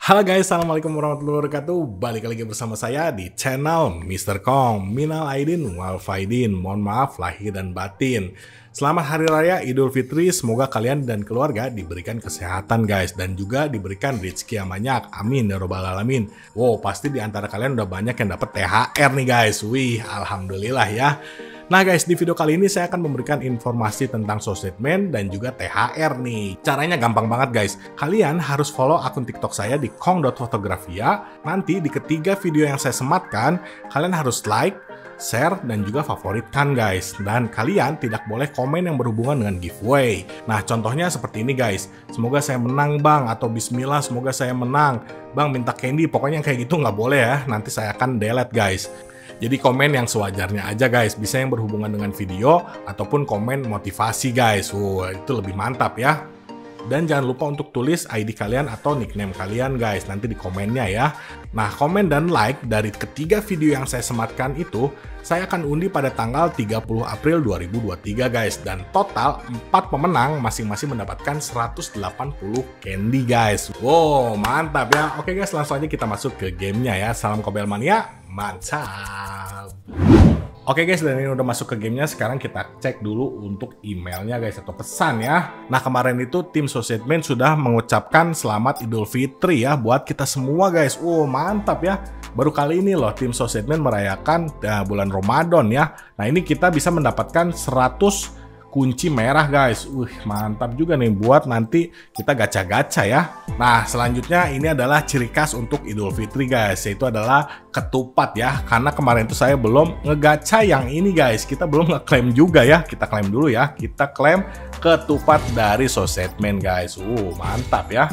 Halo guys, assalamualaikum warahmatullahi wabarakatuh. Balik lagi bersama saya di channel Mr. Kong. Minal aidin wal faidin. Mohon maaf lahir dan batin. Selamat Hari Raya Idul Fitri. Semoga kalian dan keluarga diberikan kesehatan guys, dan juga diberikan rezeki yang banyak. Amin ya robbal alamin. Wow, pasti di antara kalian udah banyak yang dapat THR nih guys. Wih, alhamdulillah ya. Nah guys, di video kali ini saya akan memberikan informasi tentang Sosedman dan juga THR nih. Caranya gampang banget guys. Kalian harus follow akun TikTok saya di kong.fotografia. Nanti di ketiga video yang saya sematkan, kalian harus like, share, dan juga favoritkan guys. Dan kalian tidak boleh komen yang berhubungan dengan giveaway. Nah contohnya seperti ini guys. Semoga saya menang bang, atau bismillah semoga saya menang. Bang minta candy, pokoknya yang kayak gitu nggak boleh ya. Nanti saya akan delete guys. Jadi komen yang sewajarnya aja guys, bisa yang berhubungan dengan video ataupun komen motivasi guys. Wow, itu lebih mantap ya. Dan jangan lupa untuk tulis ID kalian atau nickname kalian guys, nanti di komennya ya. Nah, komen dan like dari ketiga video yang saya sematkan itu, saya akan undi pada tanggal 30 April 2023 guys. Dan total 4 pemenang masing-masing mendapatkan 180 candy guys. Wow, mantap ya. Oke guys, langsung aja kita masuk ke gamenya ya. Salam Kobel Mania. Mantap. Oke guys, dan ini udah masuk ke gamenya. Sekarang kita cek dulu untuk emailnya guys, atau pesan ya. Nah kemarin itu tim Sosedman sudah mengucapkan selamat Idul Fitri ya buat kita semua guys. Mantap ya. Baru kali ini loh tim Sosedman merayakan bulan Ramadan ya. Nah ini kita bisa mendapatkan 100 kunci merah guys. Mantap juga nih buat nanti kita gacha-gacha ya. Nah selanjutnya ini adalah ciri khas untuk Idul Fitri guys, yaitu adalah ketupat ya. Karena kemarin itu saya belum ngegacha yang ini guys, kita belum ngeklaim juga ya. Kita klaim dulu ya, kita klaim ketupat dari Sosedman guys. Mantap ya.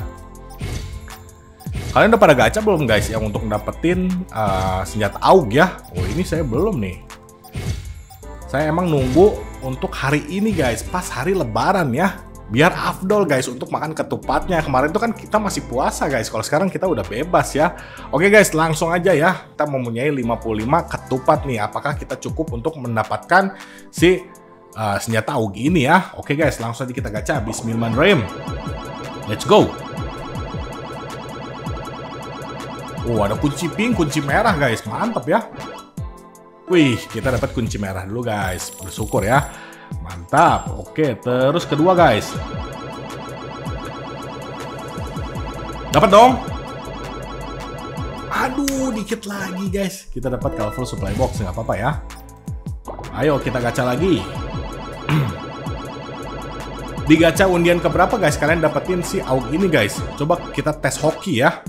Kalian udah pada gacha belum guys yang untuk dapetin senjata AUG ya? Ini saya belum nih. Saya emang nunggu untuk hari ini guys, pas hari lebaran ya. Biar afdol guys untuk makan ketupatnya. Kemarin tuh kan kita masih puasa guys, kalau sekarang kita udah bebas ya. Oke guys, langsung aja ya. Kita mempunyai 55 ketupat nih. Apakah kita cukup untuk mendapatkan si senjata AUG ini ya? Oke guys, langsung aja kita gacha. Bismillahirrahmanirrahim. Let's go. Ada kunci pink, kunci merah guys. Mantap ya. Wih, kita dapat kunci merah dulu guys. Bersyukur ya. Mantap. Oke, terus kedua guys. Dapat dong. Aduh, dikit lagi guys. Kita dapat colorful supply box, nggak apa-apa ya. Ayo kita gacha lagi. Di gacha undian keberapa guys kalian dapetin si AUG ini guys? Coba kita tes hoki ya.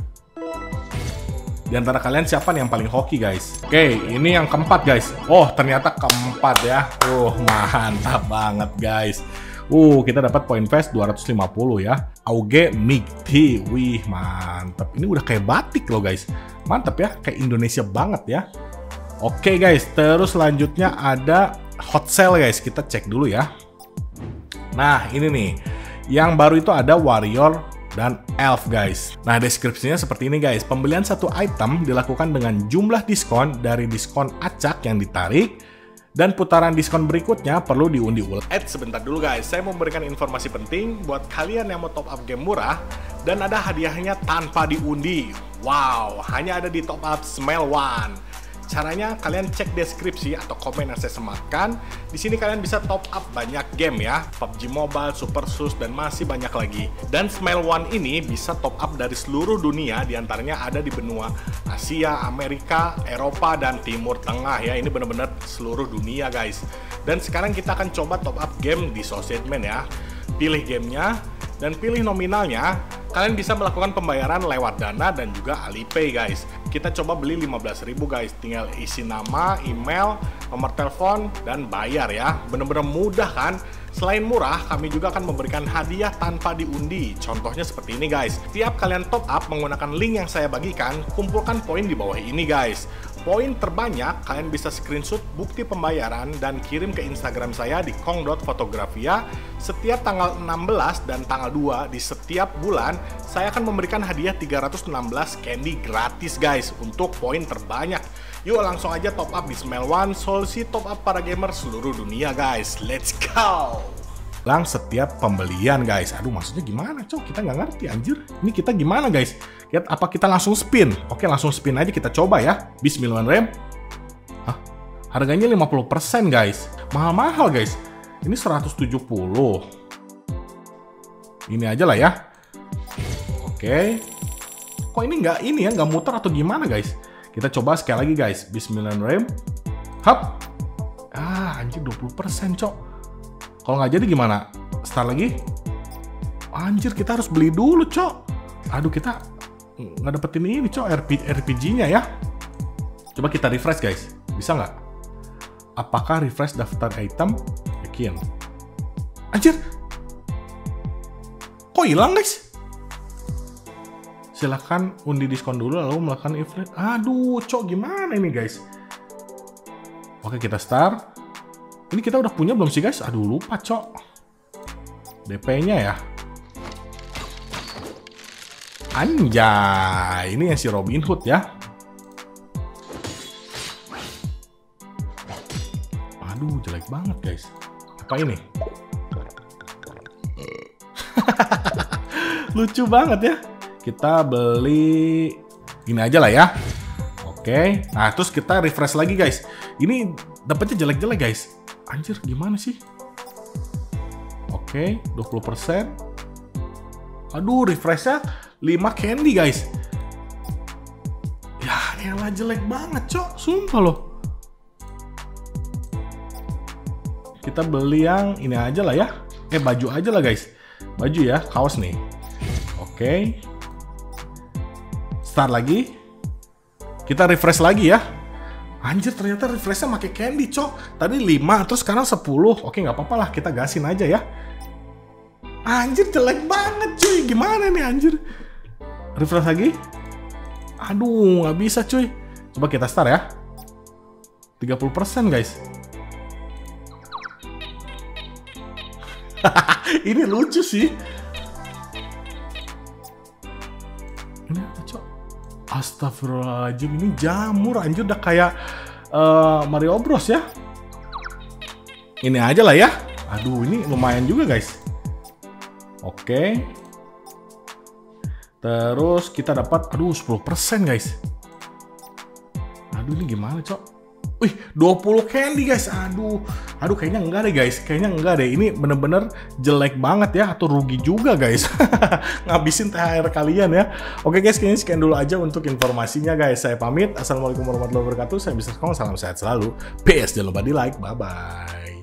Di antara kalian siapa nih yang paling hoki guys? Oke, ini yang keempat guys. Ternyata keempat ya. Mantap banget guys. Kita dapat poin fest 250 ya. AUG MIG-T. Wih, mantap. Ini udah kayak batik loh guys. Mantap ya, kayak Indonesia banget ya. Oke guys, terus selanjutnya ada hot sale guys. Kita cek dulu ya. Nah, ini nih. Yang baru itu ada warrior dan elf guys. Nah deskripsinya seperti ini guys. Pembelian satu item dilakukan dengan jumlah diskon dari diskon acak yang ditarik, dan putaran diskon berikutnya perlu diundi ulang. Sebentar dulu guys, saya mau memberikan informasi penting buat kalian yang mau top up game murah dan ada hadiahnya tanpa diundi. Wow, hanya ada di top up Smell One. Caranya kalian cek deskripsi atau komen yang saya sematkan. Di sini kalian bisa top up banyak game ya, PUBG Mobile, Super Sus, dan masih banyak lagi. Dan Smell One ini bisa top up dari seluruh dunia, diantaranya ada di benua Asia, Amerika, Eropa, dan Timur Tengah ya. Ini benar-benar seluruh dunia guys. Dan sekarang kita akan coba top up game di Sosedman ya. Pilih gamenya dan pilih nominalnya. Kalian bisa melakukan pembayaran lewat Dana dan juga Alipay guys. Kita coba beli 15.000 guys. Tinggal isi nama, email, nomor telepon, dan bayar ya. Bener-bener mudah kan? Selain murah, kami juga akan memberikan hadiah tanpa diundi. Contohnya seperti ini guys. Setiap kalian top up menggunakan link yang saya bagikan, kumpulkan poin di bawah ini guys. Poin terbanyak, kalian bisa screenshot bukti pembayaran dan kirim ke Instagram saya di kong.fotografia. Setiap tanggal 16 dan tanggal 2 di setiap bulan, saya akan memberikan hadiah 316 candy gratis guys untuk poin terbanyak. Yuk langsung aja top up di Smell One, solusi top up para gamer seluruh dunia guys. Let's go! Setiap pembelian guys. Aduh maksudnya gimana cok, kita nggak ngerti anjir. Ini kita gimana guys? Apa kita langsung spin? Oke, langsung spin aja, kita coba ya. Bismillahirrahmanirrahim. Hah? Harganya 50% guys. Mahal-mahal guys. Ini 170. Ini aja lah ya. Oke. Kok ini nggak muter atau gimana guys? Kita coba sekali lagi guys. Bismillahirrahmanirrahim. Hap. Anjir 20% cok. Kalau nggak jadi gimana? Start lagi. Anjir, kita harus beli dulu cok. Aduh, kita nggak dapetin ini cok, RPG-nya ya. Coba kita refresh guys. Bisa nggak? Apakah refresh daftar item? Yakin. Anjir. Kok hilang guys? Silahkan undi diskon dulu lalu melakukan refresh. Aduh cok, gimana ini guys? Oke, kita start. Ini kita udah punya belum sih guys? Aduh, lupa cok. DP-nya ya. Anjay, ini yang si Robin Hood ya. Aduh, jelek banget guys. Apa ini? Lucu banget ya. Kita beli ini aja lah ya. Oke. Nah, terus kita refresh lagi guys. Ini dapetnya jelek-jelek guys. Anjir, gimana sih? Oke, 20%. Aduh, refreshnya 5 candy guys. Ya, elah jelek banget cok. Sumpah loh. Kita beli yang ini aja lah ya. Baju aja lah guys. Baju ya, kaos nih. Oke. Start lagi. Kita refresh lagi ya. Anjir, ternyata refreshnya pakai candy cok. Tadi 5, terus sekarang 10. Oke, nggak apa-apa lah, kita gasin aja ya. Anjir, jelek banget cuy. Gimana nih anjir? Refresh lagi. Aduh, nggak bisa cuy. Coba kita start ya. 30% guys. Ini lucu sih. Ini apa cok? Astagfirullahaladzim, ini jamur anjir, udah kayak Mario Bros ya. Ini aja lah ya. Aduh, ini lumayan juga guys. Oke. Terus kita dapat, aduh 10% guys. Aduh, ini gimana cok? Wih, 20 candy guys. Aduh kayaknya enggak deh guys. Kayaknya enggak deh. Ini bener-bener jelek banget ya. Atau rugi juga guys. Ngabisin THR kalian ya. Oke guys, kayaknya sekian dulu aja untuk informasinya guys. Saya pamit. Assalamualaikum warahmatullahi wabarakatuh. Saya bisa salam sehat selalu. PS, jangan lupa di like. Bye-bye.